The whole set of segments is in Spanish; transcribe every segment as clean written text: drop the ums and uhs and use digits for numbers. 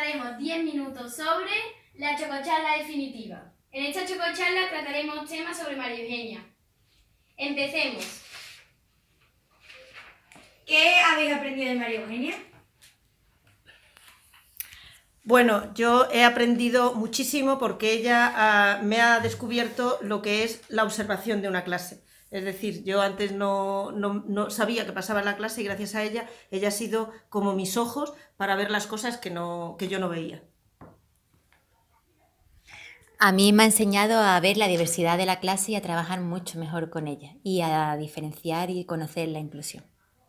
hablaremos 10 minutos sobre la chococharla definitiva. En esta chococharla trataremos temas sobre María Eugenia. Empecemos. ¿Qué habéis aprendido de María Eugenia? Bueno, yo he aprendido muchísimo porque ella me ha descubierto lo que es la observación de una clase. Es decir, yo antes no sabía qué pasaba en la clase y gracias a ella ha sido como mis ojos para ver las cosas que yo no veía. A mí me ha enseñado a ver la diversidad de la clase y a trabajar mucho mejor con ella y a diferenciar y conocer la inclusión.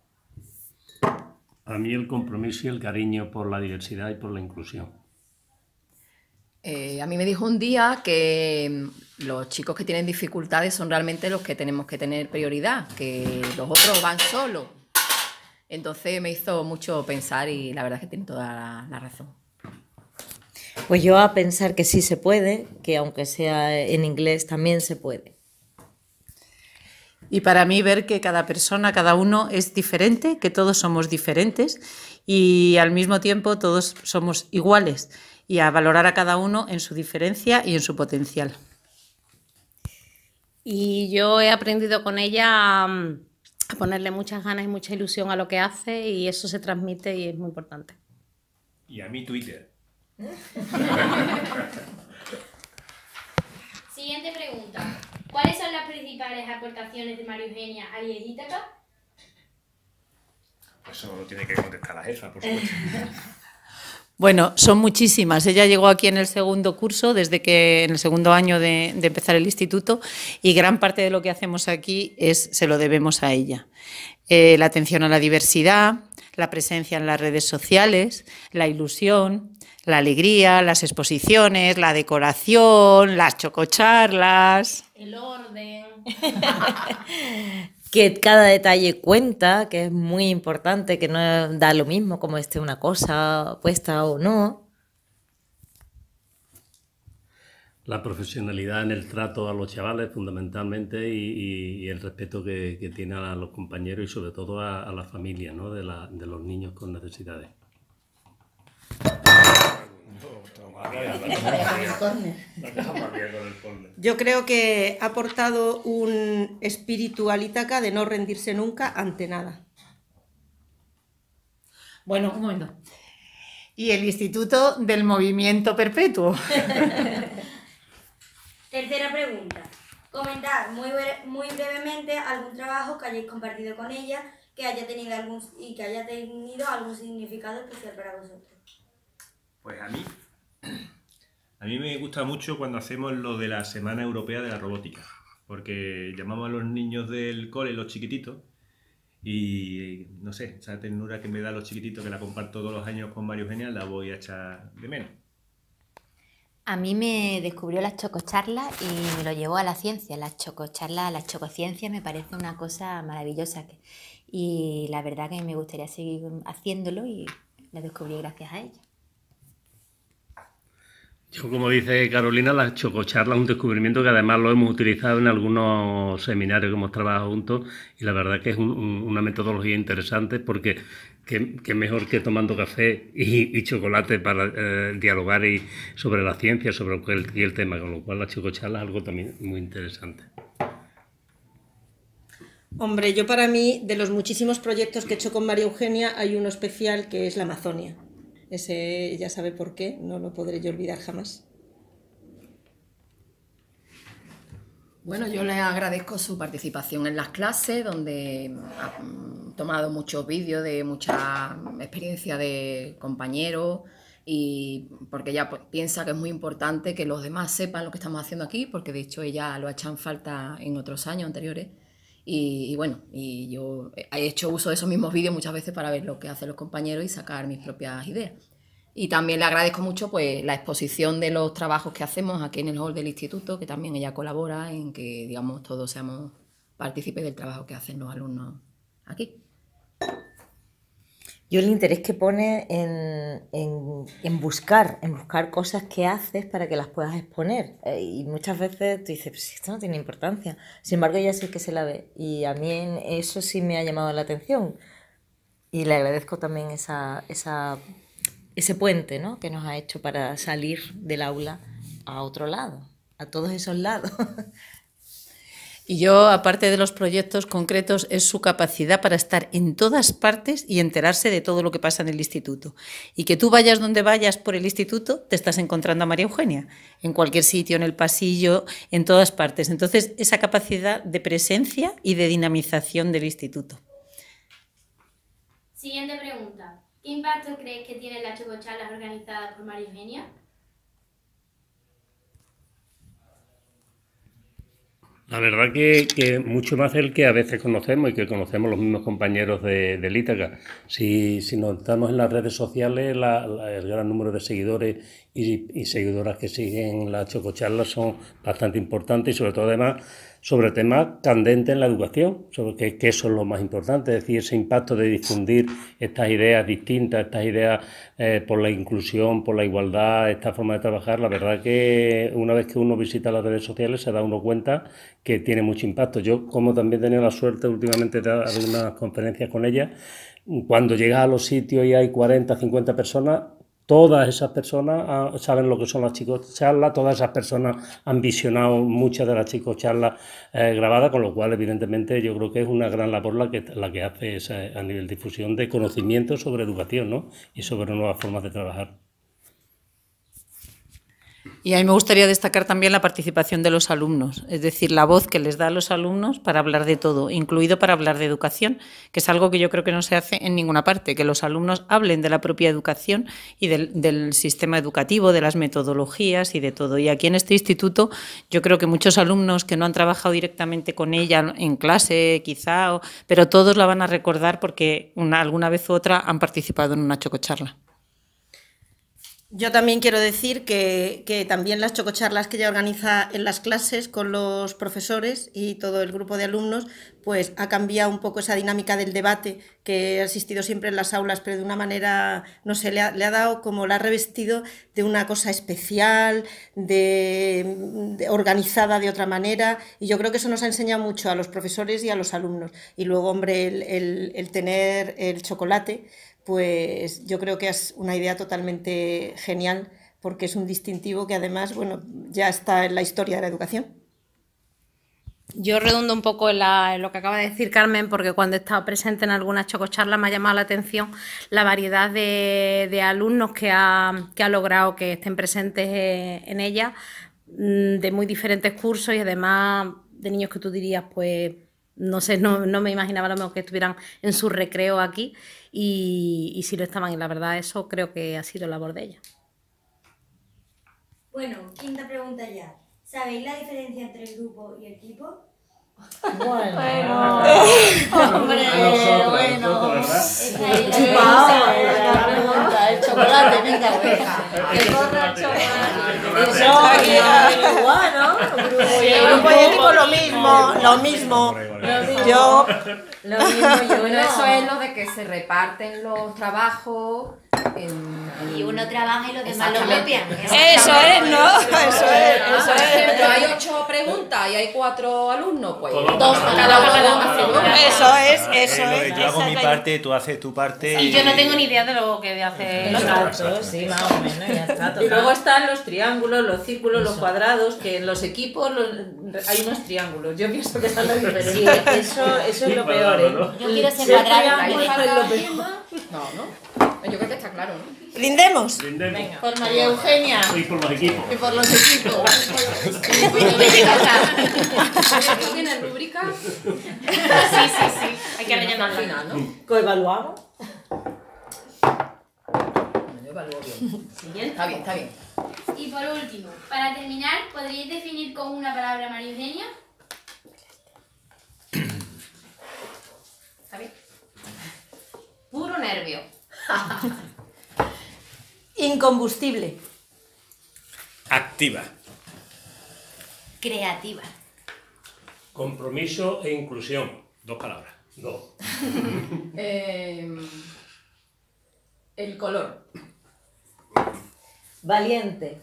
A mí el compromiso y el cariño por la diversidad y por la inclusión. A mí me dijo un día que los chicos que tienen dificultades son realmente los que tenemos que tener prioridad, que los otros van solos. Entonces me hizo mucho pensar y la verdad es que tiene toda la razón. Pues yo a pensar que sí se puede, que aunque sea en inglés también se puede. Y para mí ver que cada persona, cada uno es diferente, que todos somos diferentes y al mismo tiempo todos somos iguales y a valorar a cada uno en su diferencia y en su potencial. Y yo he aprendido con ella a ponerle muchas ganas y mucha ilusión a lo que hace y eso se transmite y es muy importante. Y a mí Twitter. Siguiente pregunta. ¿Cuáles son las principales aportaciones de María Eugenia a IES Ítaca? Eso lo tiene que contestar la jefa, por supuesto. Bueno, son muchísimas. Ella llegó aquí en el segundo curso, en el segundo año de empezar el instituto, y gran parte de lo que hacemos aquí se lo debemos a ella. La atención a la diversidad, la presencia en las redes sociales, la ilusión, la alegría, las exposiciones, la decoración, las chococharlas. El orden. Que cada detalle cuenta, que es muy importante, que no da lo mismo como esté una cosa puesta o no. La profesionalidad en el trato a los chavales fundamentalmente y el respeto que tiene a los compañeros y sobre todo a la familia, ¿no? de los niños con necesidades. Yo creo que ha aportado un espíritu al Ítaca de no rendirse nunca ante nada. Bueno, un momento. Y el Instituto del Movimiento Perpetuo. Tercera pregunta. Comentad muy brevemente algún trabajo que hayáis compartido con ella que haya tenido algún significado especial para vosotros. Pues a mí me gusta mucho cuando hacemos lo de la Semana Europea de la Robótica, porque llamamos a los niños del cole, los chiquititos, y no sé, esa ternura que me da los chiquititos, que la comparto todos los años con María Eugenia, la voy a echar de menos. A mí me descubrió las chococharlas y me lo llevó a la ciencia. Las chococharlas, las chocociencias me parece una cosa maravillosa y la verdad que me gustaría seguir haciéndolo y la descubrí gracias a ella. Yo, como dice Carolina, la chococharla es un descubrimiento que además lo hemos utilizado en algunos seminarios que hemos trabajado juntos y la verdad que es una metodología interesante porque qué mejor que tomando café y chocolate para dialogar sobre la ciencia, sobre el tema, con lo cual la chococharla es algo también muy interesante. Hombre, yo para mí, de los muchísimos proyectos que he hecho con María Eugenia, hay uno especial que es la Amazonia. Ese ya sabe por qué, no lo podré yo olvidar jamás. Bueno, yo le agradezco su participación en las clases, donde ha tomado muchos vídeos de mucha experiencia de compañeros y porque ella piensa que es muy importante que los demás sepan lo que estamos haciendo aquí, porque de hecho ella lo ha echado en falta en otros años anteriores. Y bueno, y yo he hecho uso de esos mismos vídeos muchas veces para ver lo que hacen los compañeros y sacar mis propias ideas. Y también le agradezco mucho pues la exposición de los trabajos que hacemos aquí en el hall del instituto, que también ella colabora en que, digamos, todos seamos partícipes del trabajo que hacen los alumnos aquí. Yo el interés que pone en buscar cosas que haces para que las puedas exponer. Y muchas veces tú dices, pues esto no tiene importancia. Sin embargo, ella sí que se la ve. Y a mí eso sí me ha llamado la atención. Y le agradezco también esa ese puente, ¿no?, que nos ha hecho para salir del aula a otro lado, a todos esos lados. Y yo, aparte de los proyectos concretos, es su capacidad para estar en todas partes y enterarse de todo lo que pasa en el instituto. Y que tú vayas donde vayas por el instituto, te estás encontrando a María Eugenia, en cualquier sitio, en el pasillo, en todas partes. Entonces, esa capacidad de presencia y de dinamización del instituto. Siguiente pregunta. ¿Qué impacto crees que tienen las chococharlas organizadas por María Eugenia? La verdad que mucho más del que a veces conocemos y que conocemos los mismos compañeros del Ítaca. Si notamos en las redes sociales, el gran número de seguidores y seguidoras que siguen las chococharlas son bastante importantes y sobre todo además sobre temas candentes en la educación, sobre que eso es lo más importante, es decir, ese impacto de difundir estas ideas distintas, estas ideas por la inclusión, por la igualdad, esta forma de trabajar. La verdad que una vez que uno visita las redes sociales se da uno cuenta que tiene mucho impacto. Yo, como también he tenido la suerte últimamente de dar unas conferencias con ella, cuando llegas a los sitios y hay 40, 50 personas, todas esas personas saben lo que son las chicocharlas, todas esas personas han visionado muchas de las chicocharlas grabadas, con lo cual evidentemente yo creo que es una gran labor la que hace a nivel de difusión de conocimiento sobre educación, ¿no?, y sobre nuevas formas de trabajar. Y a mí me gustaría destacar también la participación de los alumnos, es decir, la voz que les da a los alumnos para hablar de todo, incluido para hablar de educación, que es algo que yo creo que no se hace en ninguna parte, que los alumnos hablen de la propia educación y del sistema educativo, de las metodologías y de todo. Y aquí en este instituto yo creo que muchos alumnos que no han trabajado directamente con ella en clase quizá, pero todos la van a recordar porque alguna vez u otra han participado en una chococharla. Yo también quiero decir que también las chococharlas que ella organiza en las clases con los profesores y todo el grupo de alumnos, pues ha cambiado un poco esa dinámica del debate que ha existido siempre en las aulas, pero de una manera, no sé, le ha dado como, la ha revestido de una cosa especial, organizada de otra manera, y yo creo que eso nos ha enseñado mucho a los profesores y a los alumnos. Y luego, hombre, el tener el chocolate, pues yo creo que es una idea totalmente genial, porque es un distintivo que además, bueno, ya está en la historia de la educación. Yo redundo un poco en lo que acaba de decir Carmen, porque cuando he estado presente en algunas chococharlas me ha llamado la atención la variedad de alumnos que ha logrado que estén presentes en ella, de muy diferentes cursos y además de niños que tú dirías, pues, no sé, no me imaginaba a lo mejor que estuvieran en su recreo aquí y sí lo estaban, y la verdad eso creo que ha sido labor de ella. Bueno, quinta pregunta ya. ¿Sabéis la diferencia entre el grupo y el equipo? Bueno. Hombre, bueno. Chupao. El chocolate, venga, que corra el chocolate. Eso, igual, ¿no? El grupo y el equipo lo mismo. Yo... Bueno, eso es lo de que se reparten los trabajos. Y uno trabaja y los demás lo copian. Eso es, ¿no? Eso es. Por ejemplo, hay 8 preguntas y hay 4 alumnos, pues Todos 2 cada uno. Eso es. Yo hago mi parte, tú haces tu parte. Y yo no tengo ni idea de lo que hace el otro. Exacto, sí, más o menos, ya está. Y luego están los triángulos, los círculos, los cuadrados, que en los equipos hay unos triángulos. Yo pienso que esa es la diferencia. Sí, eso es lo peor, ¿eh? Yo quiero ser cuadrado. No. Yo creo que está claro, ¿no? ¿Brindemos? Venga. Por María Eugenia. Y por los equipos. Y por los equipos. ¿Tú tienes rúbrica? Sí. Hay que rellenar al final, ¿no? ¿Coevaluamos? Yo evalúo bien. Está bien. Y por último, para terminar, ¿podríais definir con una palabra María Eugenia? Está bien. Puro nervio. Incombustible. Activa. Creativa. Compromiso e inclusión. 2 palabras. 2. El color. Valiente.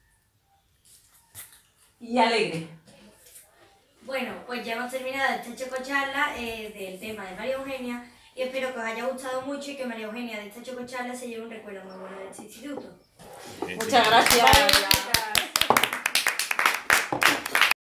Y alegre. Bueno, pues ya hemos terminado esta chococharla del tema de María Eugenia y espero que os haya gustado mucho y que María Eugenia de esta chococharla se lleve un recuerdo muy bueno de este instituto. Muchas gracias.